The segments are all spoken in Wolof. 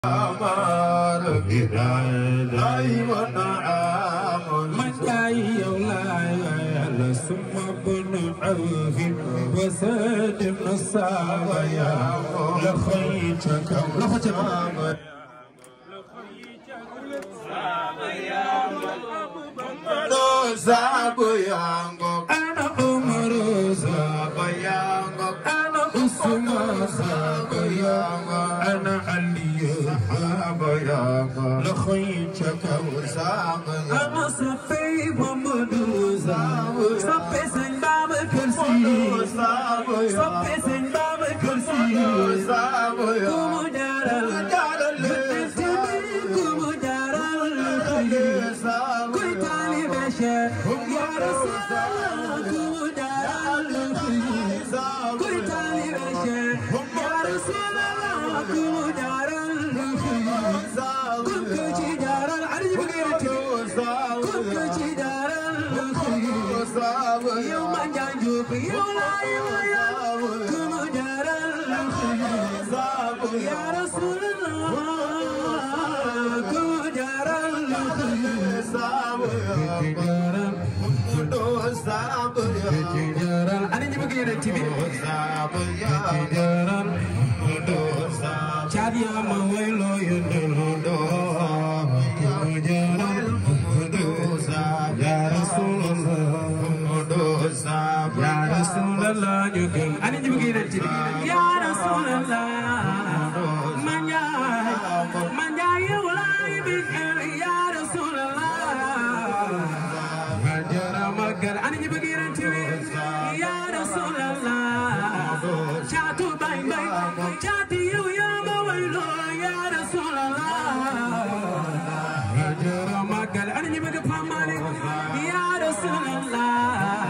أمار بداية ونعام من جاي يولاي ثم بن عوف وساد بن الصابيا لخيتك لخيتك Sabayangok, ana Umar Sabayangok, ana Usman Sabayangok, ana Ali Sabayangok, lakhaytaka Sabayangok, ana Safi Muhammadu Sabayangok, Safi Saint Baba Kursi Sabayangok, Safi Saint Baba Kursi Sabayangok, kumudara يا رسول الله كودار الخير كويتالي بشر يا رسول الله كودار الخير كوكي دار العرج بغيرتي كوكي دار الخير يوم جانجوك يولا يولا كودار الخير يا رسول الله كودار أنا جيبك يا رتيبي جادي أما ويلو يندلو يا رسول الله يا رسول الله جوكم أنا جيبك يا رتيبي يا رسول الله من جاي ولا يبيك يا رسول الله أنا جيبك يا رتيبي يا رسول الله شاتو باي باي شاتي يا مويلو يا رسول الله هجر مقال أنا جيبك فمالي يا رسول الله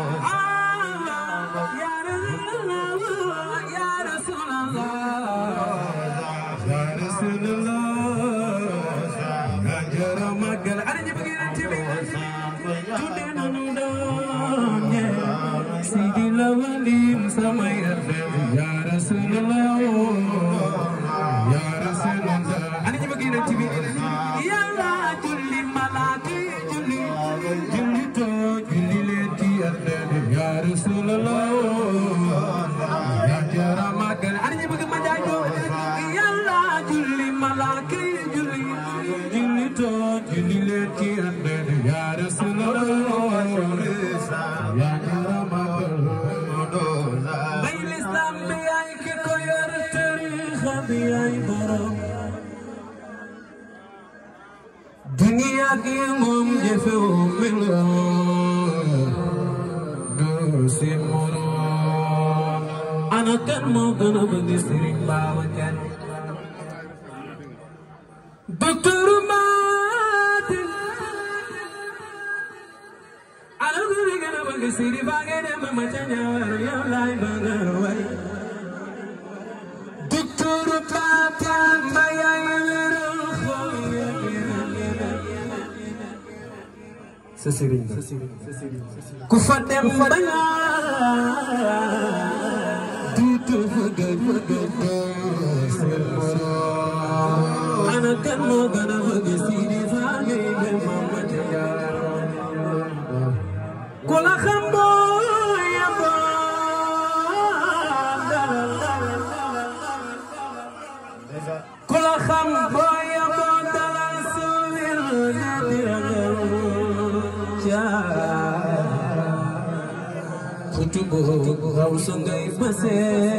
يا رسول الله يا رسول الله يا رسول الله هجر مقال أنا جيبك يا رتيبي سيدي الأولين سماير يا رسول الله يا رسول الله أنا جيبك هنا تبي يا الله جلي ملاكي جلي تو جلي لتي يا رسول الله يا جرى مكان أنا جيبك مجاجو يا الله جلي ملاكي جلي تو جلي لتي يا رسول الله يا جرى दुनिया की मुम जैसे मिलो दूसरे मोरो अनकर मोगन बंदी सिरिंग बावचन डॉक्टर मात अलगुर गन बंदी सिरि बागे ने मचन्या या लाई बंगरवाई डॉक्टर पापा माया Sesiring, kufatem baya, tutu fagar semoro, anakan mogana bagisiri fage mama jaya, kola khambo ya ba, kola khambo ya ba dalam sulir kutubu rausangai base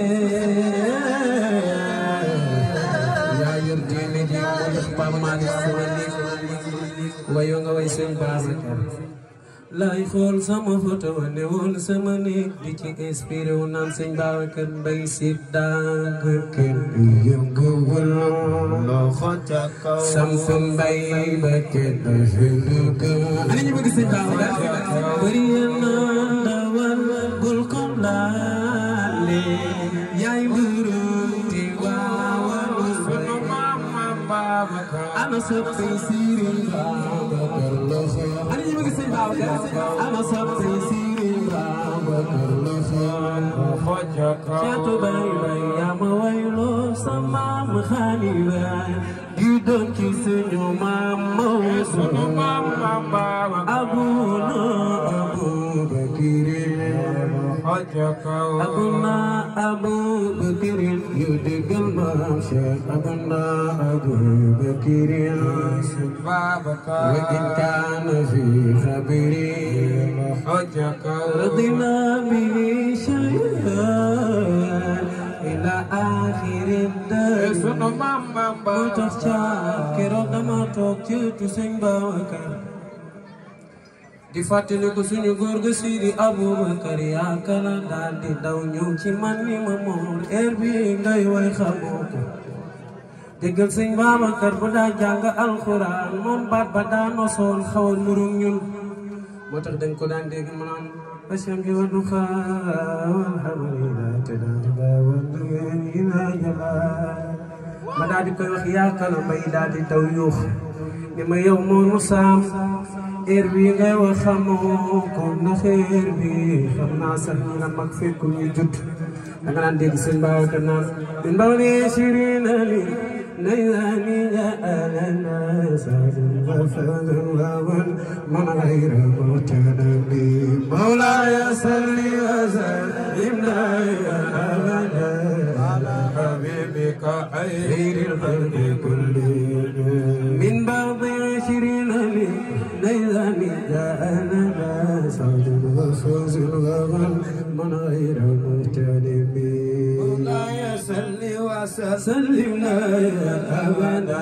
ya yurdini di pamani sewani wayo nga way sen basaka lay xol sama photo ne won sama nek di ci inspiré wu nan sen bawakan bay sidda ken yëm gowul lo xotaka samsam bay baket hinduka ani ñu bëgg sen bawakan bari na dawal bul kom laale yaay mburu ti waawal sunu mama babakan ana soppi sirin babakan lo ani ñu bëgg sen bawakan ana soppi sirin babakan lo xotaka chatu bay bay ya ma way lo sama Khalifa di doon ci suñu maam Maodo suñu maam Baba Abuna Abubakar Abuna Abubakar yu déggal maam Cheikh Abuna Abubakar wa in kaana fi xabiri radina bihi shay'an ila axiri dar sunu mama ba tax ca keroog dama toog ci tu Sëñ Babacar di fàttali ko suñu góor ga Sidi Abubakar yaakaar daal di daw ñëw ci man ni ma moom heure bi ngay way xamoo ko déggal Sëñ Babacar bu daa jàng alxuraan moom baat ba daa nosoon xaw a nuru ñun moo tax dañ ko daan dégg mu naan basham bi wa duxaa walhamdulillah te daan di baawoon ila jala ma daal di koy wax yaakala mbay daal di daw yuux ni ma yow moonu saam heure bi ngay wax xamoo ko ndax heure bi xam naa sax ñu la mag fekkul ñu judd da nga naan dégg Sëñ Babacar naan min bawli shirina li نيلاني جاءنا سعد وفضل ومن من غير متنبي مولاي صل وسلم أبدا على حبيبك خير الخلق كلهم من بعض 20 نيلاني جاءنا سعد وفضل ومن من غير متنبي مولاي صل وسلم أبدا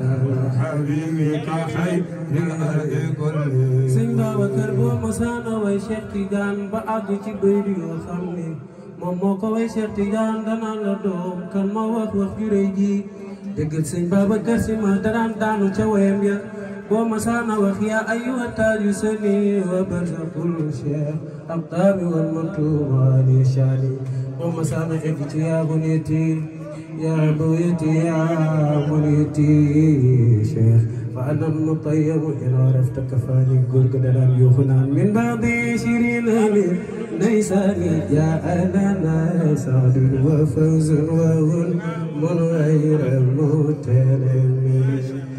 حبيبك خير الكل Sëñ Babacar boo mosaana way Cheikh Tidiane ba àgg ci bëy yoo xam ne moom moo ko way Cheikh Tidiane danaan la doom kan ma wax ju rëy ji déggal Sëñ Babacar Si ma daraan daanu ca wayam ya boo mosaana wax yaa ayyuha taaju sani wa barzaqul Cheikh abtabi wal mantuba li shani boo mosaana egg ci yaa buniti يا بويتي يا بنيتي شيخ فأنا المطيب إن عرفت كفاني قل قدران يخنان من بعد 20 ليساني جاء لنا سعد وفوز وهن من غير متلمي